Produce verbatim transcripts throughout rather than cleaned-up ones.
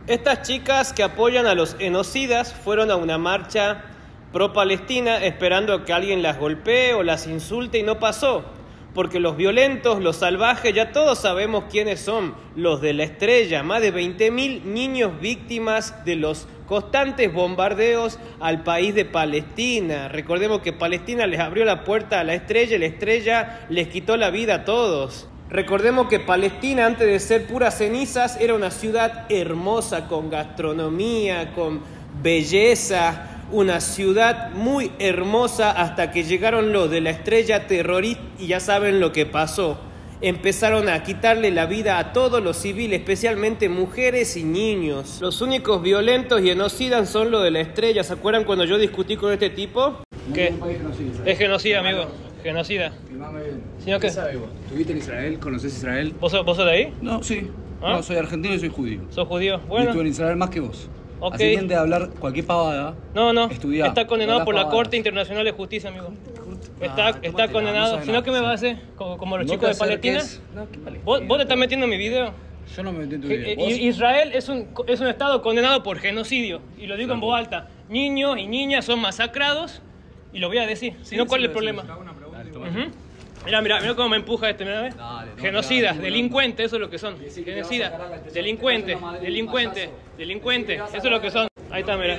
Estas chicas que apoyan a los genocidas fueron a una marcha pro-Palestina esperando a que alguien las golpee o las insulte y no pasó. Porque los violentos, los salvajes, ya todos sabemos quiénes son, los de la Estrella. Más de veinte mil niños víctimas de los constantes bombardeos al país de Palestina. Recordemos que Palestina les abrió la puerta a la Estrella y la Estrella les quitó la vida a todos. Recordemos que Palestina, antes de ser puras cenizas, era una ciudad hermosa, con gastronomía, con belleza. Una ciudad muy hermosa hasta que llegaron los de la Estrella terrorista y ya saben lo que pasó. Empezaron a quitarle la vida a todos los civiles, especialmente mujeres y niños. Los únicos violentos y genocidas son los de la Estrella. ¿Se acuerdan cuando yo discutí con este tipo? ¿Qué? Es genocida, amigo. Genocida. ¿Señor qué? ¿Sabes vos? ¿Estuviste en Israel? ¿Conoces Israel? ¿Vos sos, vos sos de ahí? No, sí. ¿Ah? No, soy argentino y soy judío. ¿Sos judío? Y Bueno. estuve en Israel más que vos. Ok. Así que de hablar cualquier pavada. No, no. Estudiá. Está condenado Habla por la pavadas. Corte Internacional de Justicia, amigo. Está, Ah, está tómatela, condenado. no sabe Si no, nada, ¿qué me sí. va a hacer? Como, como los No chicos te de Palestina. acerques. No, ¿qué Palestina? ¿Vos, vos te estás metiendo en mi video. Yo no me metí en tu Que, video. eh, ¿Vos? Israel es un, es un estado condenado por genocidio. Y lo digo en voz alta. Niños y niñas son masacrados. Y lo voy a decir. Si no, ¿cuál es el problema? Ujú. Mira, mira, mira cómo me empuja este, mira, ¿ves? Dale, no, Genocidas, dale, delincuentes, eso es lo que son. Genocidas, delincuentes, delincuentes, delincuentes, eso es lo que son. Ahí está, mira.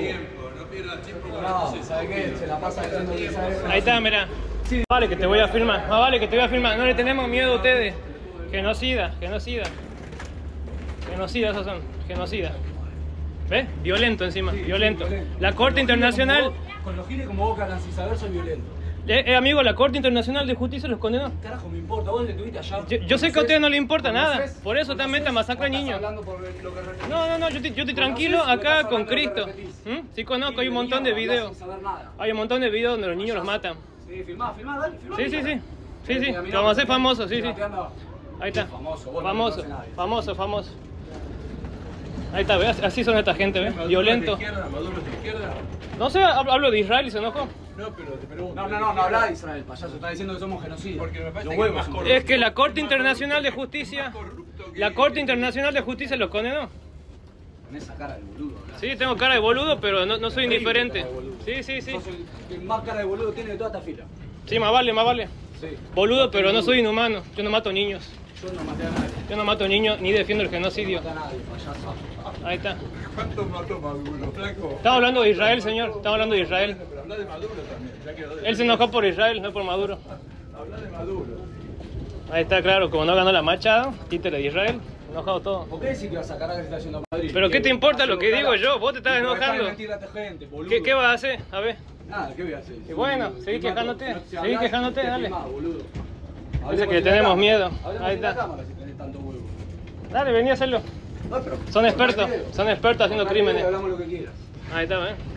No, ¿sabes qué? Se la pasa diciendo que sabe. Ahí está, mira. Vale, que te voy a filmar. Ah, vale, que te voy a filmar. No le tenemos miedo a ustedes. Genocida, genocida. Genocida, esos son. Genocida. ¿Ves? Violento encima, Sí, violento. sí, violento. La Corte Internacional. Con los giles como vos que hablan sin saber, soy violento. Eh, eh, amigo, la Corte Internacional de Justicia los condenó. Carajo, me importa. Vos estuviste allá. Yo, yo sé que a ustedes no les importa nada. Por eso también te masacran niños. Hablando por lo que repetís. No, no, no, yo estoy, yo estoy ¿Conoces? tranquilo Lo acá estás con hablando de lo que Cristo. repetís. ¿Mm? Sí conozco, hay un Sí, montón de hablás videos. sin saber nada. Hay un montón de videos donde los niños los matan. Sí, filmá, filmá, dale, filmá. Sí, sí, sí. Sí, sí, Eh, a mí te no, vamos a hacer porque- famosos, sí, sí. porque anda- Ahí está. Famoso, vos no Famoso, conoces a nadie. famoso, famoso. Ahí está, ¿ves? Así son esta gente, ¿ves? Violento. ¿Maduro es de izquierda? No sé, hab- hablo de Israel y se enojó. No, pero te pregunto. No, no, no, no habla de Israel, payaso. Está diciendo que somos genocidas. Porque me parece Los que huevos es más son corrupto. Es que la Corte Internacional de Justicia, corrupto que- la Corte Internacional de Justicia los condenó. Con esa cara de boludo. ¿verdad? Sí, tengo cara de boludo, pero no, no soy indiferente. Sí, sí, sí. Sos el que más cara de boludo tiene de toda esta fila. Sí, más vale, más vale. Sí. Boludo, pero no soy inhumano. Yo no mato niños. Yo no maté a nadie. Yo no mato niños ni defiendo el genocidio. No maté a nadie, payaso. Ahí está. ¿Cuánto mató Maduro, flaco? Estamos hablando de Israel, señor. Estamos hablando de Israel. Pero habla de Maduro también. Ya quedó de... Él se enojó por Israel, no por Maduro. Habla de Maduro. Ahí está, claro. Como no ganó la marcha, títere de Israel. Enojado todo. ¿Por qué decís que vas a sacar a que se está yendo a Madrid? Pero ¿qué te importa lo que Hacerlo digo cara. yo? Vos te estás Y por dejar de enojando. mentirle a esta gente, boludo. ¿Qué, qué vas a hacer? A ver. Nada, ¿qué voy a hacer? Y bueno, seguí Filmá, quejándote, si seguí hablás, quejándote, te dale. filmás, boludo. Dice Hablemos que sin la tenemos cámara. miedo. Hablemos Ahí sin la está. cámara si tenés tanto huevo. Dale, vení a hacerlo. No, pero- Son expertos, Hablamos son expertos haciendo de video, crímenes. Hablamos lo que quieras. Ahí está, ¿ves?